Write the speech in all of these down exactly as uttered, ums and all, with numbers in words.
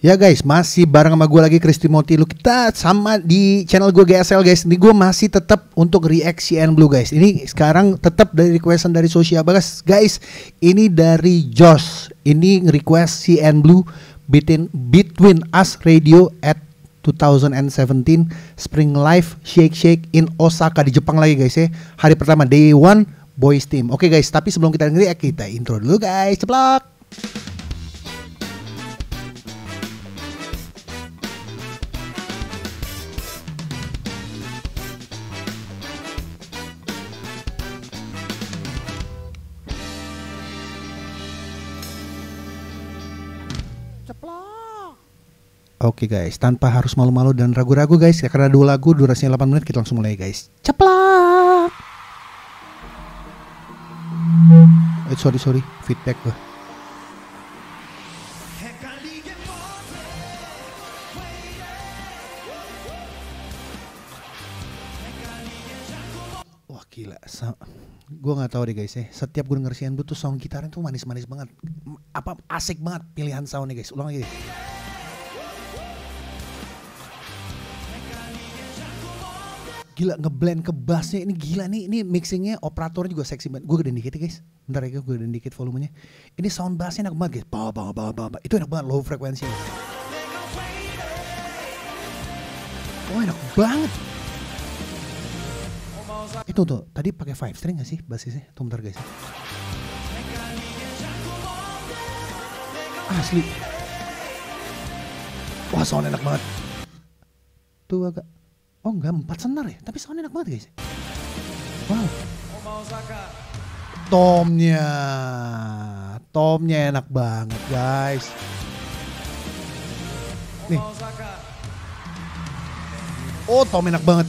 Ya guys, masih bareng sama gue lagi Chris Timothy. Lu kita sama di channel gue G S L guys. Ini gue masih tetap untuk react C N Blue guys. Ini sekarang tetap dari requestan dari sosial bagas guys. Ini dari Josh. Ini request C N Blue between between Us Radio at twenty seventeen Spring Live Shake Shake in Osaka di Jepang lagi guys ya. Hari pertama Day One Boys Team. Oke guys, tapi sebelum kita react kita intro dulu guys. Ceplok. Oke okay guys, tanpa harus malu-malu dan ragu-ragu guys, ya karena dua lagu durasinya delapan menit, kita langsung mulai guys. Ceplak. Eh, sorry sorry, feedback gua. Wah gila, gue nggak tahu deh guys ya. Setiap gue denger C N Blue tuh sound gitarnya tuh manis-manis banget, apa asik banget pilihan soundnya guys. Ulang lagi. Gila ngeblend ke bassnya ini gila nih, ini mixingnya operatornya juga seksi banget. Gue gedein dikit ya guys, bentar ya gue gedein dikit volumenya. Ini sound bassnya enak banget guys, bah, bah, bah, bah, bah. Itu enak banget, low frekuensi. Oh enak banget. Itu tuh tadi pakai five string gak sih bassnya? Tuh bentar guys. Asli. Wah sound enak banget. Tuh agak. Oh enggak, empat senar ya, tapi soundnya enak banget guys. Wow. Tomnya, tomnya enak banget guys. Nih. Oh tom enak banget.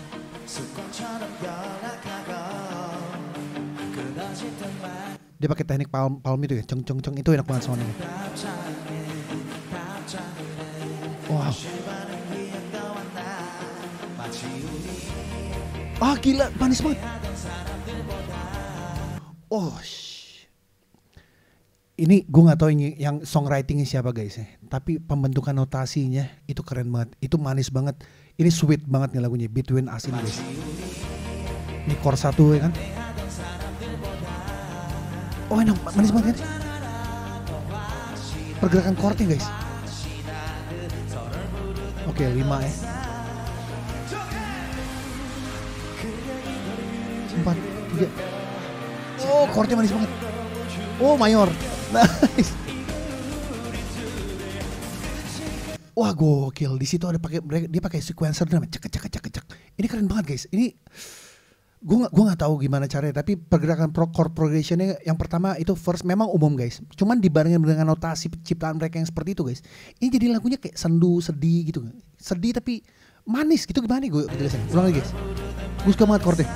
Dia pakai teknik palm palm itu ya, ceng ceng ceng itu enak banget soundnya. Wow. Ah gila, manis banget. Oh, shh. Ini gue nggak tahu ini yang songwritingnya siapa guys ya. Tapi pembentukan notasinya itu keren banget. Itu manis banget. Ini sweet banget nih lagunya Between Us ini guys. Ini chord satu ya kan. Oh enak, manis banget kan. Pergerakan chordnya guys. Oke lima ya. Empat, tiga. Oh, chordnya manis banget. Oh, mayor. Nice. Wah, gokil. Di situ ada pakai dia pakai sequencer drum. Cek cek cek cek. Ini keren banget, guys. Ini gua gua nggak tahu gimana caranya, tapi pergerakan pro chord progressionnya yang pertama itu first memang umum, guys. Cuman dibandingin dengan notasi ciptaan mereka yang seperti itu, guys. Ini jadi lagunya kayak sendu, sedih gitu. Sedih tapi manis gitu, gimana nih gue jelasin. Ulang lagi, guys. Gue suka banget chordnya.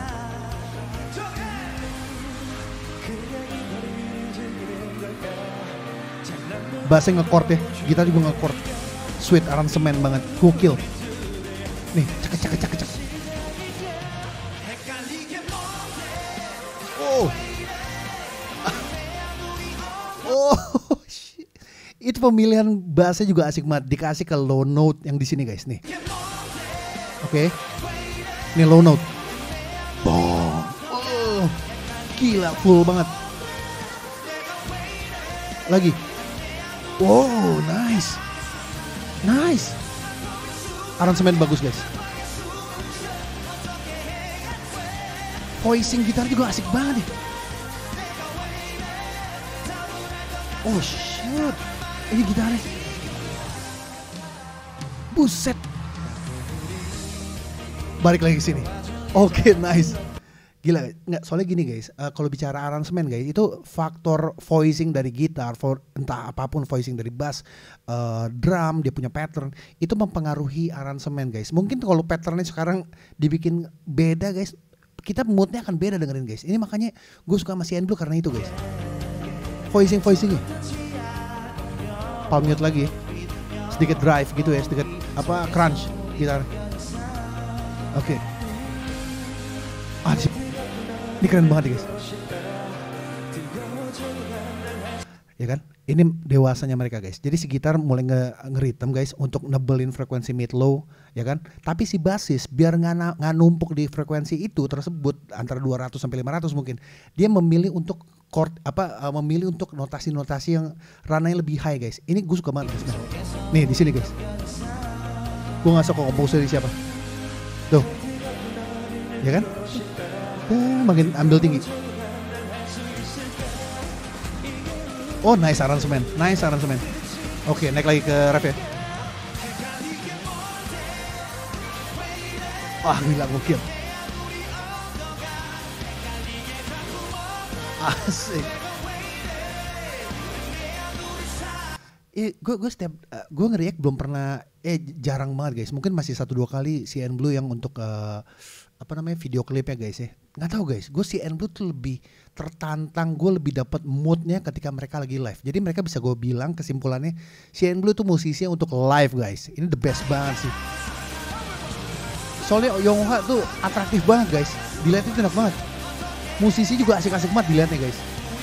Bassnya nge-chord ya, gitar juga nge-chord. Sweet aransemen banget, gokil. Nih, cek cek cek cek. Oh. Oh. Shit. Itu pemilihan bassnya juga asik banget, dikasih ke low note yang di sini guys nih. Oke. Okay. Nih low note. Boom. Oh. Gila full banget. Lagi. Wow, nice. Nice. Aransemen bagus, guys. Voicing gitar juga asik banget ya. Oh shit. Ini gitarnya. Buset. Balik lagi ke sini. Oke, okay, nice. Gila, nggak, soalnya gini guys, uh, kalau bicara aransemen guys, itu faktor voicing dari gitar, for, entah apapun voicing dari bass, uh, drum, dia punya pattern, itu mempengaruhi aransemen guys. Mungkin kalau patternnya sekarang dibikin beda guys, kita moodnya akan beda dengerin guys. Ini makanya gue suka sama C N Blue karena itu guys. Voicing voicingnya, palm mute lagi, sedikit drive gitu ya, sedikit apa crunch gitar. Oke. Okay. Asik. Ini keren banget guys. Ya kan? Ini dewasanya mereka guys. Jadi si gitar mulai nge ngeritem guys untuk nebelin frekuensi mid low, ya kan? Tapi si basis biar nggak nggak numpuk di frekuensi itu tersebut antara dua ratus sampai lima ratus mungkin. Dia memilih untuk chord apa uh, memilih untuk notasi-notasi yang rananya lebih high guys. Ini gue suka banget guys. Nih di sini guys. Gue nggak suka komposer di siapa. Tuh. Ya kan? Eh, makin ambil tinggi. Oh nice aransemen, nice aransemen. Oke naik lagi ke ref ya. Wah gila gokil. Asik. Eh, gue gue setiap uh, gue ngeriak belum pernah eh jarang banget guys. Mungkin masih satu dua kali C N Blue yang untuk uh, apa namanya video klipnya guys ya. Nggak tahu guys, gue C N Blue tuh lebih tertantang, gue lebih dapat moodnya ketika mereka lagi live. Jadi mereka bisa gue bilang kesimpulannya C N Blue tuh musisi untuk live guys. Ini the best banget sih. Soalnya Yongha tuh atraktif banget guys. Dilihatnya tuh enak banget. Musisi juga asik-asik banget dilihatnya guys.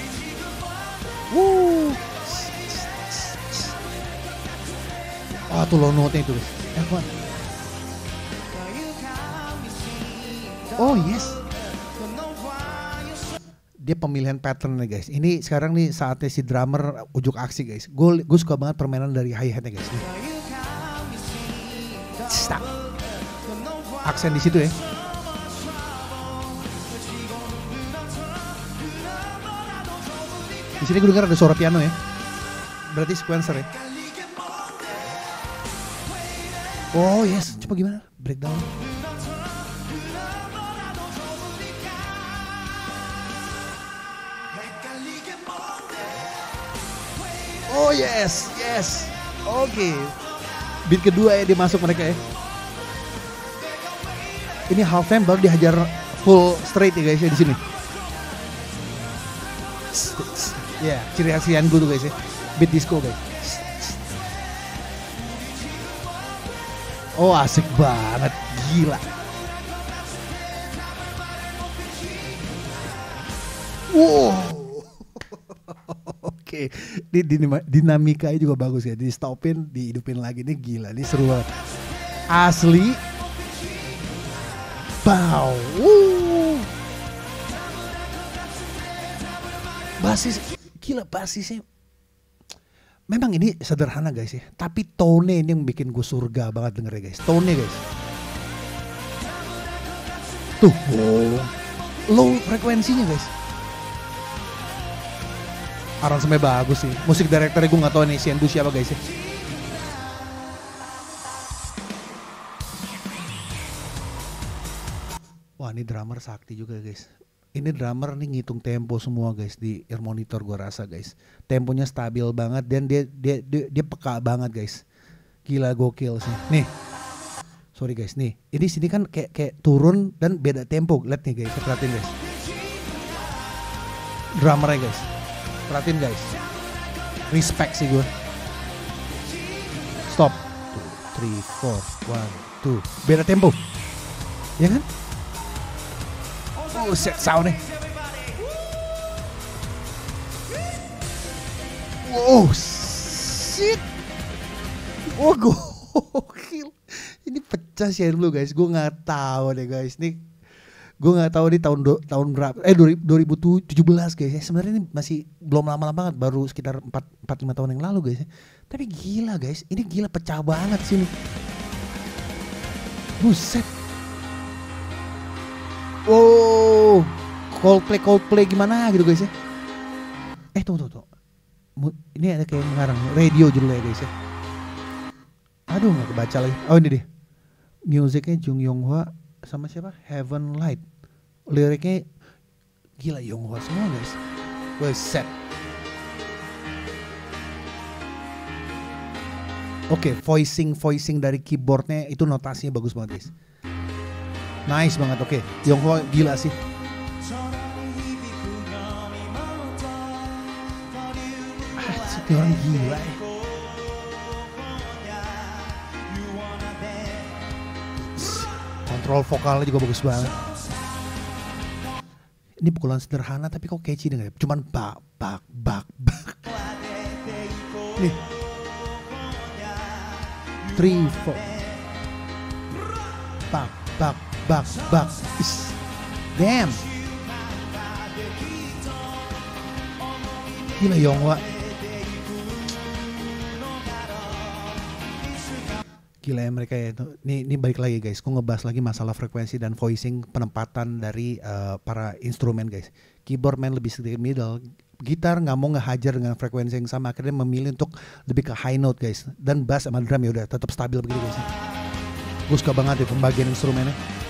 Wuh. Ah tuh low note-nya itu guys. Enak banget. Oh yes. Dia pemilihan pattern nih guys. Ini sekarang nih saatnya si drummer ujuk aksi guys. Gue gue suka banget permainan dari hi hatnya guys. Nih. Stop. Aksen di situ ya. Di sini gue dengar ada suara piano ya. Berarti sequencer ya. Oh yes, coba gimana? Breakdown. Oh yes, yes. Oke. Okay. Beat kedua ya dia masuk mereka ya. Ini half time baru dihajar full straight ya guys ya di sini. Ya, yeah, ciri khas Yangu tuh guys ya. Beat disco guys. Oh asik banget, gila. Wow. Oke, di dinamikanya juga bagus ya. Di stopin, dihidupin lagi nih gila, ini seru banget. Asli. Wow. Basis gila basisnya. Memang ini sederhana guys ya, tapi tone ini yang bikin gue surga banget denger ya guys. Tone guys. Tuh, oh. Low frekuensinya guys. Aransemennya bagus sih. Musik directornya gue gak tahu nih Siendu siapa guys ya. Wah ini drummer sakti juga guys. Ini drummer nih ngitung tempo semua guys di ear monitor gue rasa guys. Temponya stabil banget dan dia dia dia, dia peka banget guys. Gila gokil sih. Nih. Sorry guys nih. Ini sini kan kayak kayak turun dan beda tempo. Lihat nih guys, perhatiin guys. Drummernya guys. Perhatiin guys. Respect sih gue. Stop. two, three, four, one, two. Beda tempo. Ya kan? Oh set soundnya. Wow shit. Oh gokil. Ini pecah sih lu guys. Gue nggak tahu deh guys. Nih gue nggak tahu di tahun do, tahun berapa. Eh dua ribu tujuh belas guys. Sebenarnya ini masih belum lama-lama banget. Baru sekitar empat lima tahun yang lalu guys. Tapi gila guys. Ini gila pecah banget sini. Buset. Oh, Coldplay Coldplay gimana gitu guys ya? Eh tunggu tunggu, tunggu. Ini ada kayak ngarang radio judulnya guys ya. Aduh nggak kebaca lagi. Oh ini deh. Musiknya Jung Yonghwa sama siapa? Heaven Light. Liriknya gila Yonghwa semua guys. Gue set. Oke, okay, voicing voicing dari keyboardnya itu notasinya bagus banget guys. Nice banget, oke. Okay. Yonghwa gila sih. Ah, si orang gila ya. Kontrol vokalnya juga bagus banget. Ini pukulan sederhana tapi kok catchy denger. Cuman bak bak bak bak. nih. Three, four. Bak, bak, bak, bak. Is. Damn. Gila Yonghwa. Gila ya mereka ya itu. Ini, ini balik lagi guys. Gue ngebahas lagi masalah frekuensi dan voicing penempatan dari uh, para instrumen guys. Keyboard main lebih sedikit middle. Gitar nggak mau ngehajar dengan frekuensi yang sama. Akhirnya memilih untuk lebih ke high note guys. Dan bass sama drum ya udah tetap stabil begitu guys. Gue suka banget ya pembagian instrumennya.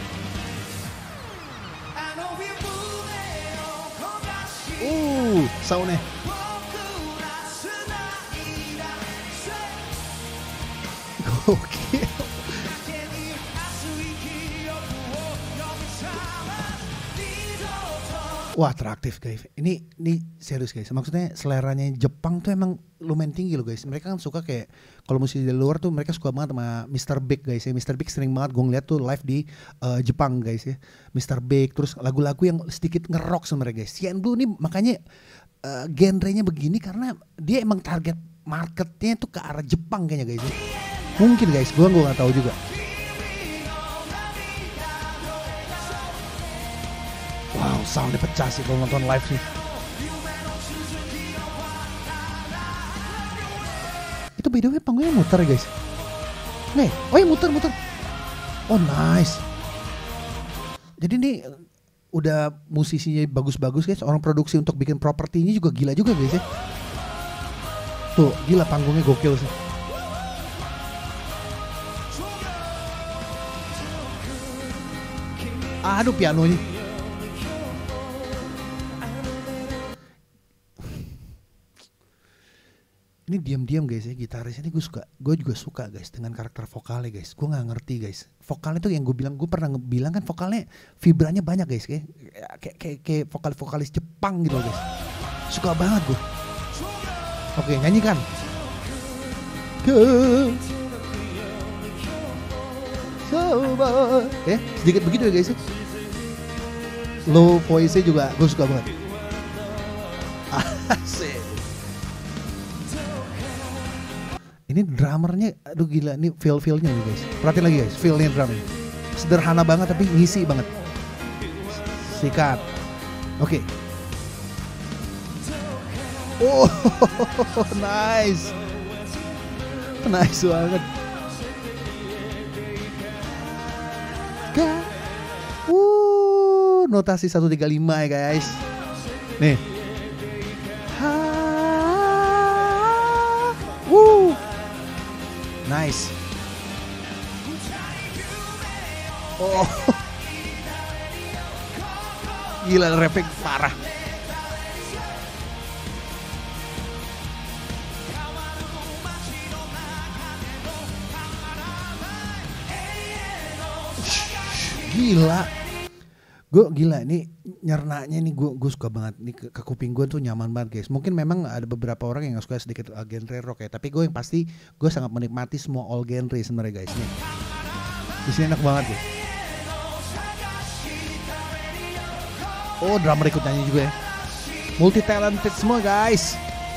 Uh, soundnya. Oke. Wah, atraktif guys. Ini ini serius guys. Maksudnya seleranya Jepang tuh emang lumayan tinggi loh guys. Mereka kan suka kayak kalau musisi dari luar tuh mereka suka banget sama mister Big guys ya. mister Big sering banget gue ngeliat tuh live di uh, Jepang guys ya. mister Big terus lagu-lagu yang sedikit ngerok sebenarnya guys. Ciandu nih makanya uh, genrenya begini karena dia emang target marketnya tuh ke arah Jepang kayaknya guys ya. Mungkin guys, gue gue nggak tahu juga. Wow, soundnya pecah sih kalau nonton live sih. Itu by the way panggungnya muter ya guys. Nih, oh ya muter muter. Oh nice. Jadi nih udah musisinya bagus-bagus guys. Orang produksi untuk bikin propertinya juga gila juga guys ya. Tuh gila panggungnya gokil sih. Aduh pianonya. Ini diam-diam guys ya gitaris ini gue suka, gue juga suka guys dengan karakter vokalnya guys. Gue nggak ngerti guys, vokalnya tuh yang gue bilang, gue pernah bilang kan vokalnya vibranya banyak guys, kayak kayak kayak, kayak vokal-vokalis Jepang gitu guys. Suka banget gue. Oke nyanyikan. Coba, ya sedikit begitu ya guys. Low voice-nya juga gue suka banget. Asik. Ini drummernya, aduh gila, ini feel-feelnya nih guys. Perhatiin lagi guys, feelnya drumnya. Sederhana banget tapi ngisi banget. Sikat. Oke. Okay. Oh, nice. Nice banget. Uh, notasi seratus tiga puluh lima ya guys. Nih. Uh. Nice. Oh. Gila rapping parah. Gila. Gue gila ini nyernanya nih gue gue suka banget nih ke, ke kuping gue tuh nyaman banget guys. Mungkin memang ada beberapa orang yang gak suka sedikit uh, genre rock ya, tapi gue yang pasti gue sangat menikmati semua all genre sebenarnya guys nih. Di sini enak banget ya. Oh drummer ikut nyanyi juga ya. Multi talented semua guys.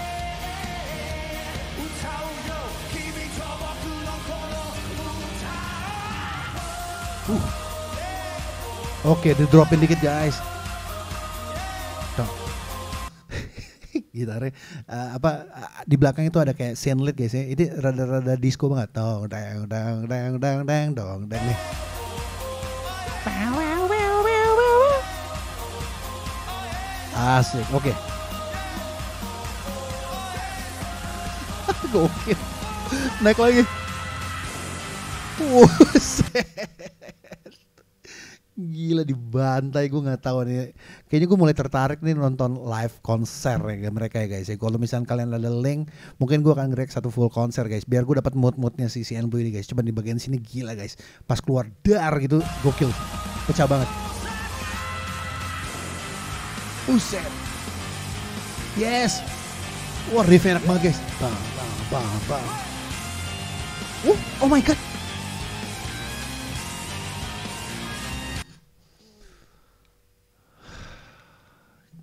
Uh. Oke, di dropin dikit guys. Dong. Gitarnya uh, apa uh, di belakang itu ada kayak synth guys ya. Ini rada-rada disco banget. Dong, dang, dang, dang, dang, dang, dong, dang nih. Asik, oke. Okay. Gokil. Naik lagi. Buset. Gila dibantai, gue nggak tahu nih. Kayaknya gue mulai tertarik nih nonton live konser ya mereka ya guys ya. Kalau misalnya kalian ada link, mungkin gue akan nge-react satu full konser guys. Biar gue dapat mood-moodnya si C N Blue ini guys. Coba di bagian sini gila guys. Pas keluar dar gitu, gokil, pecah banget. Buset. Yes. Wah riff enak banget guys. Bang, bang, bang, bang. Oh, oh my god.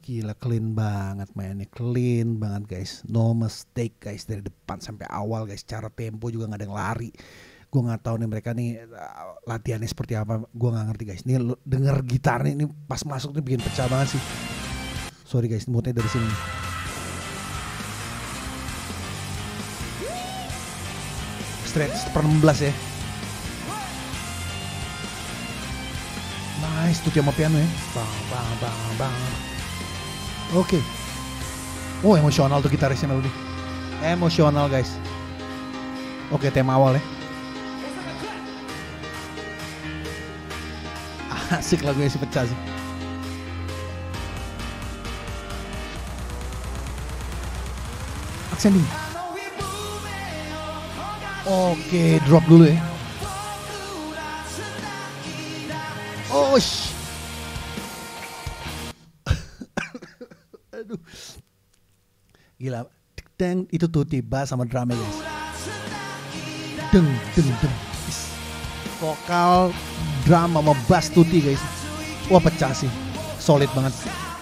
gila clean banget mainnya, clean banget guys, no mistake guys dari depan sampai awal guys. Cara tempo juga nggak ada yang lari. Gue nggak tahu nih mereka nih uh, latihannya seperti apa, gue nggak ngerti guys. Nih lu denger gitarnya ini pas masuk nih bikin pecah banget sih. Sorry guys, moodnya dari sini. Stretch per enam belas ya. Nice tuh sama piano ya. Bang bang bang bang. Oke. Okay. Oh emosional tuh gitarisnya Melody. Emosional guys. Oke okay, tema awal ya. Asik lagunya si pecah sih. Ascending. Oke okay, drop dulu ya. Oh sh. Aduh. Gila. Deng itu tuh tiba sama drumnya guys. Deng deng deng. Vokal, drum sama bass tutti guys. Wah pecah sih. Solid banget.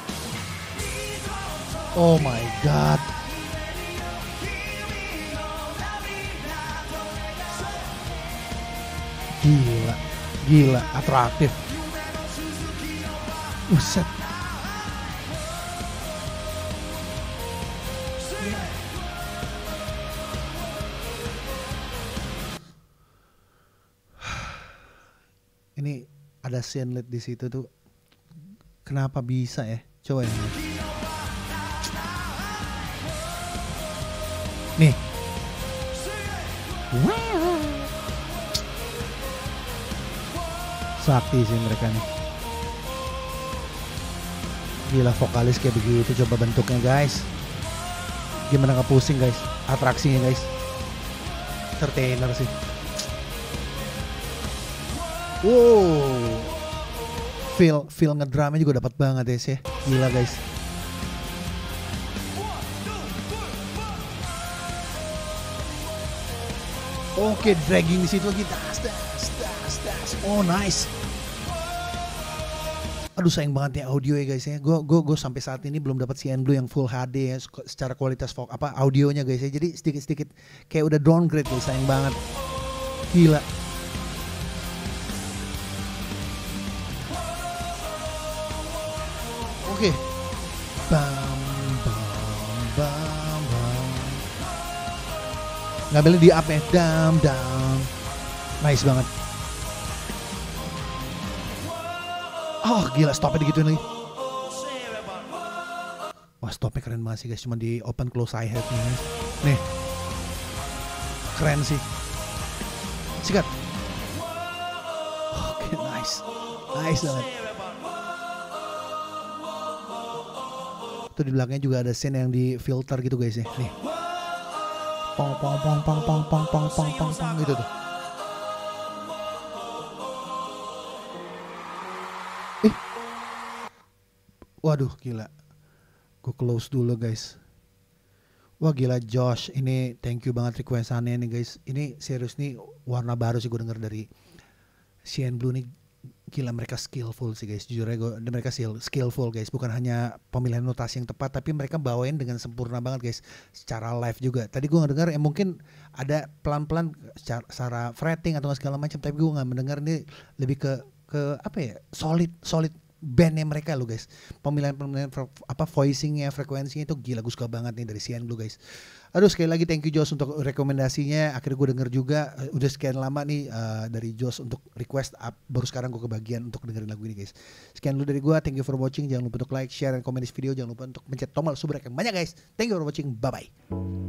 Oh my god. Gila. Gila atraktif. Buset. Ini ada scene lead di situ tuh. Kenapa bisa ya? Coba ya. Nih. Sakti sih mereka nih. Gila vokalis kayak begitu, coba bentuknya guys. Gimana gak pusing guys, atraksinya guys. Entertainer sih. Wow, feel feel ngedrumnya juga dapat banget ya sih. Gila guys. Oke, dragging di situ lagi. Das, das, das, das. Oh nice. Aduh sayang banget ya audio ya guys ya. Gue gue gue sampai saat ini belum dapat C N Blue yang full H D ya secara kualitas vok apa audionya guys ya. Jadi sedikit-sedikit kayak udah downgrade guys, sayang banget. Gila. Oke. Okay. Bam bam bam bam. Ngambilnya di up ya. Dam dam. Nice banget. Oh gila stopnya digituin lagi. Wah stopnya keren banget sih guys. Cuma di open close hi-hat nih guys. Nih. Keren sih. Sikat. Oke okay, nice. Nice banget. Tuh di belakangnya juga ada scene yang di filter gitu guys ya. Nih. Pong pong pong pong pong pong pong pong pong pong gitu tuh. Eh. Waduh gila. Gue close dulu guys. Wah gila Josh, ini thank you banget requestannya nih guys. Ini serius nih warna baru sih gue denger dari C N Blue nih. Gila mereka skillful sih guys. Jujur aja gue, mereka skillful guys. Bukan hanya pemilihan notasi yang tepat, tapi mereka bawain dengan sempurna banget guys. Secara live juga. Tadi gue ngedengar ya mungkin ada pelan-pelan secara, secara fretting atau segala macam. Tapi gue gak mendengar ini lebih ke ke apa ya, solid solid bandnya mereka lo guys. Pemilihan-pemilihan apa voicingnya, frekuensinya itu gila, gue suka banget nih dari C N Blue guys. Aduh sekali lagi thank you Jos untuk rekomendasinya. Akhirnya gue denger juga, udah sekian lama nih uh, dari Jos untuk request up, baru sekarang gue kebagian untuk dengerin lagu ini guys. Sekian dulu dari gue, thank you for watching. Jangan lupa untuk like, share, dan komen di video. Jangan lupa untuk pencet tombol subrek yang banyak guys. Thank you for watching, bye bye.